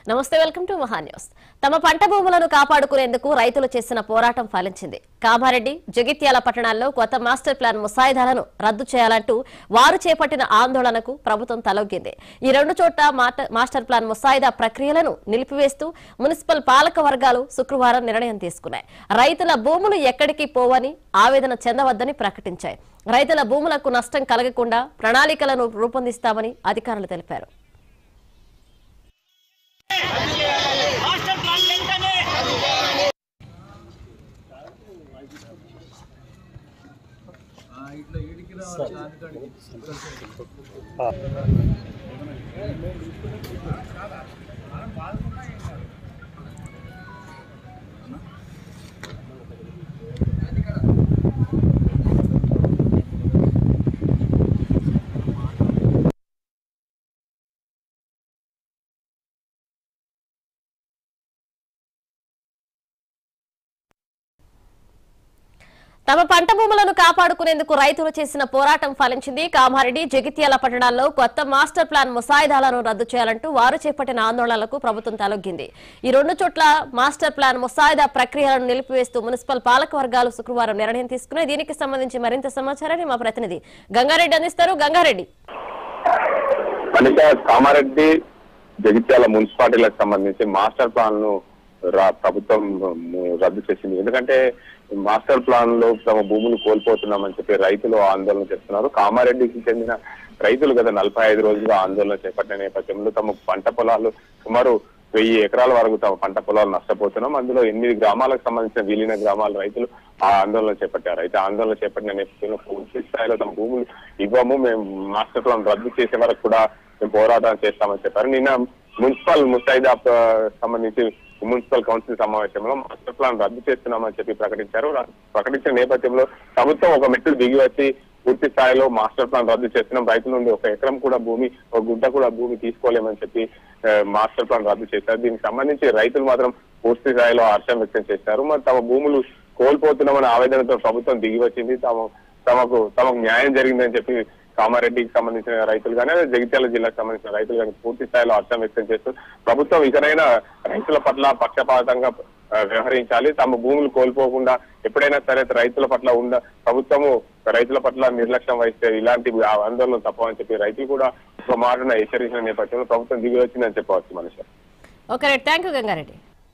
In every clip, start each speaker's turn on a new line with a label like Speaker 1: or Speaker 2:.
Speaker 1: నమస్తే welcome to మహా news. తమ పంట భూములను కాపాడుకునేందుకు రైతులు చేసిన పోరాటం ఫలించింది. కామారెడ్డి, జగిత్యాల పట్టణాల్లో కొత్త మాస్టర్ ప్లాన్ ముసాయిదాలను రద్దు చేయాలంటూ వారు చేపట్టిన ఆందోళనకు ప్రభుత్వం తలొగ్గింది. ఈ రెండు చోట్ల మాస్టర్ ప్లాన్ ముసాయిదా ప్రక్రియలను నిలిపివేస్తూ మున్సిపల్ పాలక వర్గాలు శుక్రవారం నిర్ణయం తీసుకున్నాయి. రైతుల భూములు ఎక్కడికి పోవని ఆవేదన చెందవద్దని ప్రకటించాయి. రైతుల భూములకు నష్టం కలగకుండా ప్రణాళికలను రూపొందిస్తామని అధికారులు తెలిపారు. తమ పంట భూములను కాపాడుకునేందుకు రైతులు చేసిన పోరాటం ఫలించింది. కామారెడ్డి, జగిత్యాల పట్టణాల్లో కొత్త మాస్టర్ ప్లాన్ ముసాయిదాలను రద్దు చేయాలంటూ వారు చేపట్టిన ఆందోళనలకు ప్రభుత్వం తలొగ్గింది. ఈ రెండు చోట్ల మాస్టర్ ప్లాన్ ముసాయిదా ప్రక్రియలను నిలిపివేస్తూ మున్సిపల్ పాలక వర్గాలు శుక్రవారం నిర్ణయం తీసుకున్నాయి. దీనికి సంబంధించి మరింత సమాచారాన్ని మా ప్రతినిధి గంగారెడ్డి అందిస్తారు. గంగారెడ్డి,
Speaker 2: కామారెడ్డి, జగిత్యాల మున్సిపాలిటీలకు సంబంధించి మాస్టర్ ప్లాన్ ను ప్రభుత్వం రద్దు చేసింది. ఎందుకంటే మాస్టర్ ప్లాన్ లో తమ భూములు కోల్పోతున్నామని చెప్పి రైతులు ఆందోళన చేస్తున్నారు. కామారెడ్డికి చెందిన రైతులు గత 45 రోజులుగా ఆందోళన చేపట్టిన నేపథ్యంలో తమ పంట పొలాలు సుమారు 1000 ఎకరాల వరకు తమ పంట పొలాలు నష్టపోతున్నాం. అందులో 8 గ్రామాలకు సంబంధించిన విలీన గ్రామాల రైతులు ఆ ఆందోళన చేపట్టారు. అయితే ఆందోళన చేపట్టిన నేపథ్యంలో పూర్తి స్థాయిలో తమ భూములు ఇవ్వము, మేము మాస్టర్ ప్లాన్ రద్దు చేసే వరకు కూడా మేము పోరాటం చేస్తామని చెప్పారు. నిన్న మున్సిపల్ ముసాయిదా సంబంధించి మున్సిపల్ కౌన్సిల్ సమావేశంలో మాస్టర్ ప్లాన్ రద్దు చేస్తున్నామని చెప్పి ప్రకటించారు. ప్రకటించిన నేపథ్యంలో ప్రభుత్వం ఒక మెట్టులు దిగి వచ్చి పూర్తి స్థాయిలో మాస్టర్ ప్లాన్ రద్దు చేస్తున్నాం, రైతుల నుండి 1 ఎకరం కూడా భూమి, 1 గుంట కూడా భూమి తీసుకోలేమని చెప్పి మాస్టర్ ప్లాన్ రద్దు చేశారు. దీనికి సంబంధించి రైతులు మాత్రం పూర్తి స్థాయిలో హర్షం వ్యక్తం చేశారు. మరి తమ భూములు కోల్పోతున్నామని ఆవేదనతో ప్రభుత్వం దిగి వచ్చింది, తమకు న్యాయం జరిగిందని చెప్పి కామారెడ్డికి సంబంధించిన రైతులు కానీ, జగిత్యాల జిల్లాకు సంబంధించిన రైతులు కానీ పూర్తి స్థాయిలో హర్షం వ్యక్తం చేస్తూ ప్రభుత్వం ఇకనైనా రైతుల పట్ల పక్షపాతంగా వ్యవహరించాలి, తమ భూములు కోల్పోకుండా ఎప్పుడైనా సరే రైతుల పట్ల ప్రభుత్వము రైతుల పట్ల నిర్లక్ష్యం వహిస్తే ఇలాంటి ఆందోళన తప్పవని చెప్పి రైతులు కూడా ఒక మాటను హెచ్చరించిన నేపథ్యంలో ప్రభుత్వం దిగి వచ్చిందని చెప్పవచ్చు. మనిషి
Speaker 1: ఓకే, థ్యాంక్ యూ గంగారెడ్డి.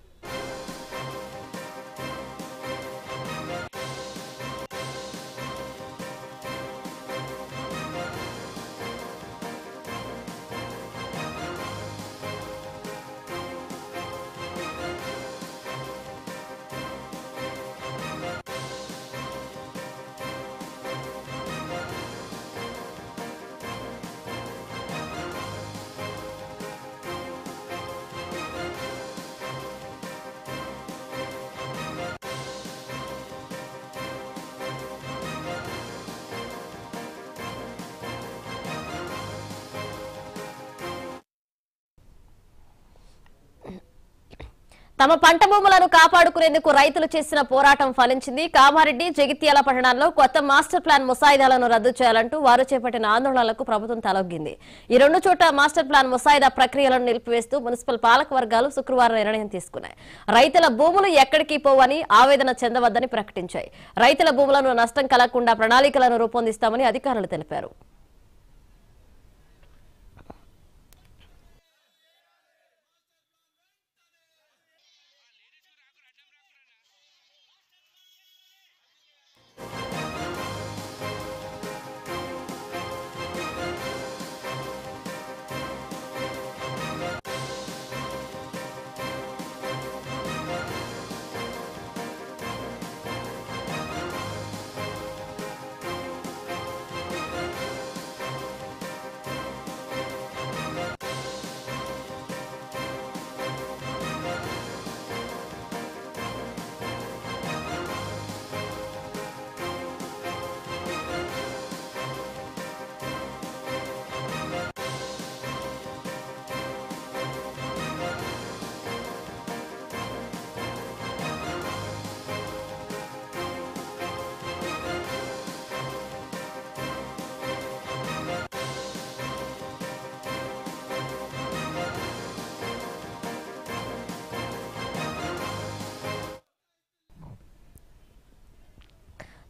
Speaker 1: తమ పంట భూములను కాపాడుకునేందుకు రైతులు చేసిన పోరాటం ఫలించింది. కామారెడ్డి, జగిత్యాల పట్టణాల్లో కొత్త మాస్టర్ ప్లాన్ ముసాయిదాలను రద్దు చేయాలంటూ వారు చేపట్టిన ఆందోళనలకు ప్రభుత్వం తలొగ్గింది. ఈ రెండు చోట్ల మాస్టర్ ప్లాన్ ముసాయిదా ప్రక్రియలను నిలిపివేస్తూ మున్సిపల్ పాలక వర్గాలు శుక్రవారం నిర్ణయం తీసుకున్నాయి. రైతుల భూములు ఎక్కడికి పోవని ఆవేదన చెందవద్దని ప్రకటించాయి. రైతుల భూములను నష్టం కలగకుండా ప్రణాళికలను రూపొందిస్తామని అధికారులు తెలిపారు.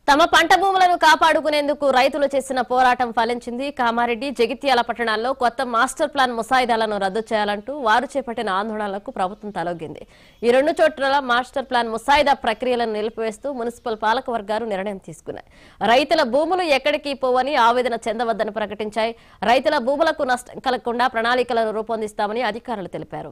Speaker 1: తమ పంట భూములను కాపాడుకునేందుకు రైతులు చేసిన పోరాటం ఫలించింది. కామారెడ్డి, జగిత్యాల పట్టణాల్లో కొత్త మాస్టర్ ప్లాన్ ముసాయిదాలను రద్దు చేయాలంటూ వారు చేపట్టిన ఆందోళనలకు ప్రభుత్వం తలొగ్గింది. ఈ రెండు చోట్ల మాస్టర్ ప్లాన్ ముసాయిదా ప్రక్రియలను నిలిపివేస్తూ మున్సిపల్ పాలక వర్గాలు నిర్ణయం తీసుకున్నాయి. రైతుల భూములు ఎక్కడికి పోవని ఆవేదన చెందవద్దని ప్రకటించాయి. రైతుల భూములకు నష్టం కలగకుండా ప్రణాళికలను రూపొందిస్తామని అధికారులు తెలిపారు.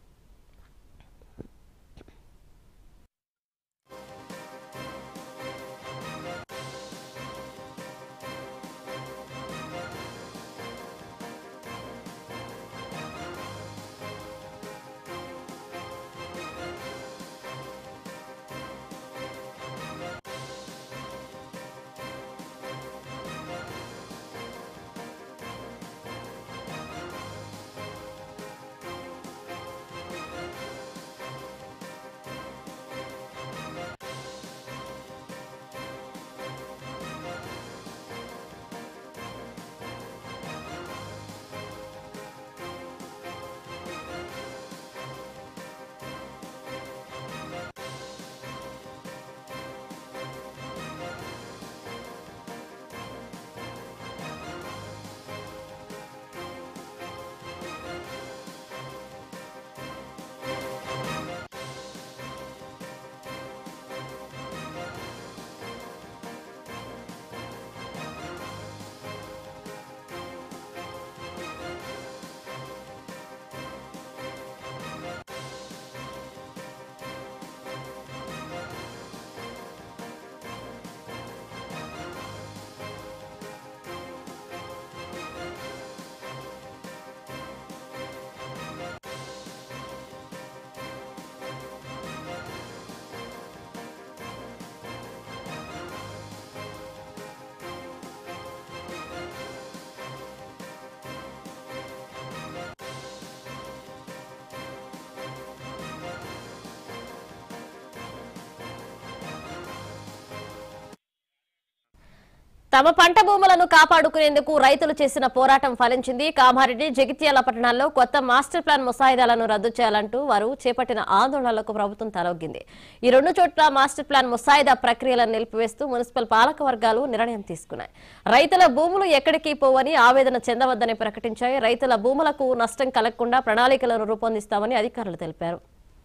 Speaker 1: తమ పంట భూములను కాపాడుకునేందుకు రైతులు చేసిన పోరాటం ఫలించింది. కామారెడ్డి, జగిత్యాల పట్టణాల్లో కొత్త మాస్టర్ ప్లాన్ ముసాయిదాలను రద్దు చేయాలంటూ వారు చేపట్టిన ఆందోళనలకు ప్రభుత్వం తలొగ్గింది. ఈ రెండు చోట్ల మాస్టర్ ప్లాన్ ముసాయిదా ప్రక్రియలను నిలిపివేస్తూ మున్సిపల్ పాలక వర్గాలు నిర్ణయం తీసుకున్నాయి. రైతుల భూములు ఎక్కడికి పోవని ఆవేదన చెందవద్దని ప్రకటించాయి. రైతుల భూములకు నష్టం కలగకుండా ప్రణాళికలను రూపొందిస్తామని అధికారులు తెలిపారు.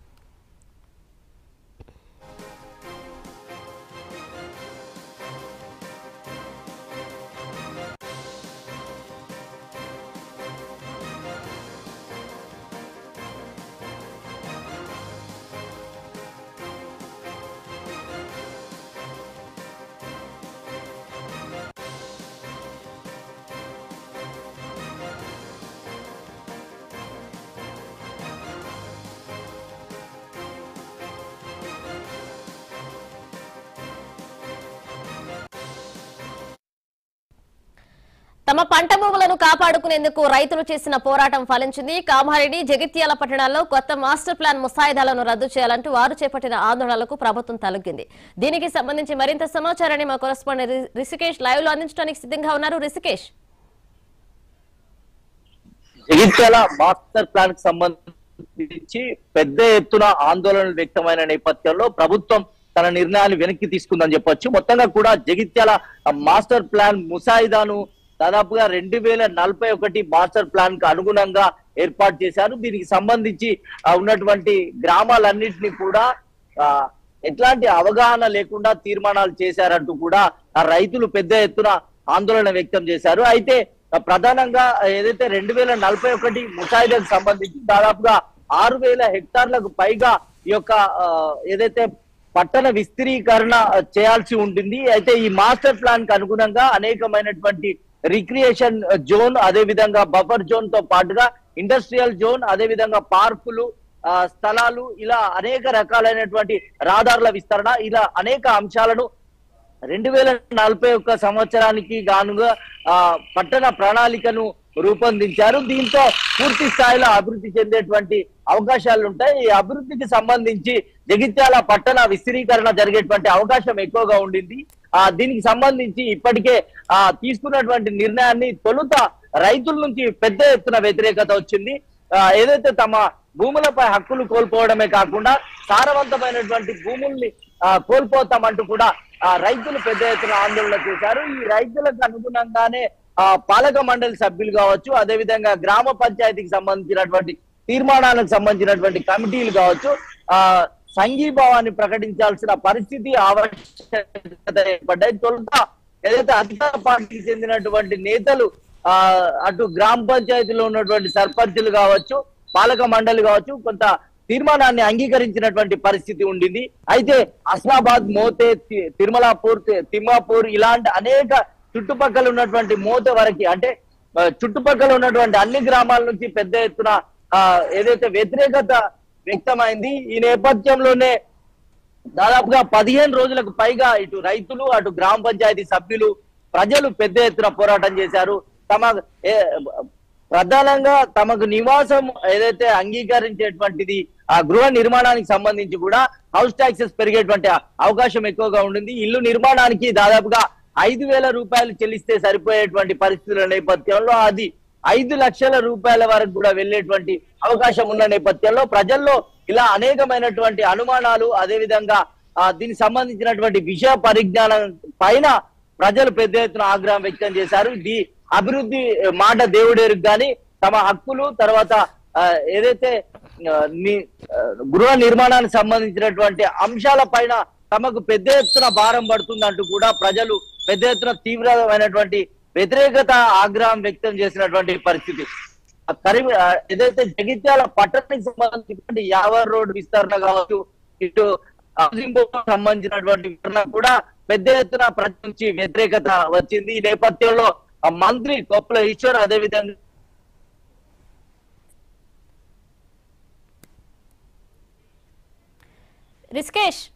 Speaker 1: తమ పంట భూములను కాపాడుకునేందుకు రైతులు చేసిన పోరాటం ఫలించింది. కామారెడ్డి, జగిత్యాల పట్టణాల్లో కొత్త మాస్టర్ ప్లాన్ ముసాయిదాలను రద్దు చేయాలంటూ వారు చేపట్టిన ఆందోళనలకు ప్రభుత్వం తలొగ్గింది. దీనికి సంబంధించి మరింత సమాచారాన్ని మా కరెస్పాండెంట్ రిషికేష్ లైవ్ లో అందించడానికి సిద్ధంగా ఉన్నారు. రిషికేష్,
Speaker 3: జగిత్యాల మాస్టర్ ప్లాన్ కు సంబంధించి పెద్ద ఎత్తున ఆందోళనలు వ్యక్తమైన నేపథ్యంలో ప్రభుత్వం తన నిర్ణయాన్ని వెనక్కి తీసుకుందని చెప్పొచ్చు. మొత్తంగా కూడా జగిత్యాల మాస్టర్ ప్లాన్ ముసాయిదాను దాదాపుగా 2041 మాస్టర్ ప్లాన్ కు అనుగుణంగా ఏర్పాటు చేశారు. దీనికి సంబంధించి ఉన్నటువంటి గ్రామాలన్నింటినీ కూడా ఎట్లాంటి అవగాహన లేకుండా తీర్మానాలు చేశారంటూ కూడా రైతులు పెద్ద ఎత్తున ఆందోళన వ్యక్తం చేశారు. అయితే ప్రధానంగా ఏదైతే 2041 ముసాయిదాకు సంబంధించి దాదాపుగా 6000 హెక్టార్లకు పైగా ఈ యొక్క ఏదైతే పట్టణ విస్తీర్ణీకరణ చేయాల్సి ఉంటుంది. అయితే ఈ మాస్టర్ ప్లాన్ కు అనుగుణంగా అనేకమైనటువంటి రిక్రియేషన్ జోన్, అదే విధంగా బఫర్ జోన్ తో పాటుగా ఇండస్ట్రియల్ జోన్, అదే విధంగా పార్కులు, స్థలాలు, ఇలా అనేక రకాలైనటువంటి రహదారుల విస్తరణ, ఇలా అనేక అంశాలను 2041 సంవత్సరానికి గానుగా పట్టణ ప్రణాళికను రూపొందించారు. దీంతో పూర్తి స్థాయిలో అభివృద్ధి చెందేటువంటి అవకాశాలు ఉంటాయి. ఈ అభివృద్ధికి సంబంధించి జగిత్యాల పట్టణ విస్తీర్ణీకరణ జరిగేటువంటి అవకాశం ఎక్కువగా ఉండింది. దీనికి సంబంధించి ఇప్పటికే తీసుకున్నటువంటి నిర్ణయాన్ని తొలుత రైతుల నుంచి పెద్ద ఎత్తున వ్యతిరేకత వచ్చింది. ఏదైతే తమ భూములపై హక్కులు కోల్పోవడమే కాకుండా సారవంతమైనటువంటి భూముల్ని కోల్పోతామంటూ కూడా రైతులు పెద్ద ఎత్తున ఆందోళన చేశారు. ఈ రైతులకు అనుగుణంగానే పాలక మండలి సభ్యులు కావచ్చు, అదేవిధంగా గ్రామ పంచాయతీకి సంబంధించినటువంటి తీర్మానాలకు సంబంధించినటువంటి కమిటీలు కావచ్చు, సంఘీభావాన్ని ప్రకటించాల్సిన పరిస్థితి ఆవశ్యకత ఏర్పడ్డాయి. తొలుత ఏదైతే అధికార పార్టీకి చెందినటువంటి నేతలు అటు గ్రామ పంచాయతీలో ఉన్నటువంటి సర్పంచులు కావచ్చు, పాలక మండలి కావచ్చు, కొంత తీర్మానాన్ని అంగీకరించినటువంటి పరిస్థితి ఉండింది. అయితే అస్లాబాద్, మోతే, తిరుమలాపూర్, తిమ్మాపూర్ ఇలాంటి అనేక చుట్టుపక్కల ఉన్నటువంటి మోతే వరకు, అంటే చుట్టుపక్కల ఉన్నటువంటి అన్ని గ్రామాల నుంచి పెద్ద ఎత్తున ఏదైతే వ్యతిరేకత వ్యక్తమైంది. ఈ నేపథ్యంలోనే దాదాపుగా 15 రోజులకు పైగా ఇటు రైతులు, అటు గ్రామ పంచాయతీ సభ్యులు, ప్రజలు పెద్ద ఎత్తున పోరాటం చేశారు. ప్రధానంగా తమకు నివాసం ఏదైతే అంగీకరించేటువంటిది ఆ గృహ నిర్మాణానికి సంబంధించి కూడా హౌస్ ట్యాక్సెస్ పెరిగేటువంటి అవకాశం ఎక్కువగా ఉండింది. ఇల్లు నిర్మాణానికి దాదాపుగా 5,000 రూపాయలు చెల్లిస్తే సరిపోయేటువంటి పరిస్థితుల నేపథ్యంలో అది 5 లక్షల రూపాయల వరకు కూడా వెళ్లేటువంటి అవకాశం ఉన్న నేపథ్యంలో ప్రజల్లో ఇలా అనేకమైనటువంటి అనుమానాలు, అదేవిధంగా దీనికి సంబంధించినటువంటి విషయ పరిజ్ఞానం పైన ప్రజలు పెద్ద ఎత్తున ఆగ్రహం వ్యక్తం చేశారు. అభివృద్ధి మాట దేవుడేరుకు గాని తమ హక్కులు, తర్వాత ఏదైతే గృహ నిర్మాణానికి సంబంధించినటువంటి అంశాల పైన తమకు పెద్ద ఎత్తున భారం పడుతుందంటూ కూడా ప్రజలు పెద్ద ఎత్తున తీవ్రమైనటువంటి వ్యతిరేకత, ఆగ్రహం వ్యక్తం చేసినటువంటి పరిస్థితి. ఏదైతే జగిత్యాల పట్టణానికి సంబంధించినటువంటి యావర్ రోడ్ విస్తరణ కావచ్చు, ఇటు సంబంధించినటువంటి వివరణ కూడా పెద్ద ఎత్తున ప్రజల నుంచి వ్యతిరేకత వచ్చింది. ఈ నేపథ్యంలో మంత్రి కొప్పుల ఈశ్వర్, అదేవిధంగా
Speaker 1: రిస్కేష్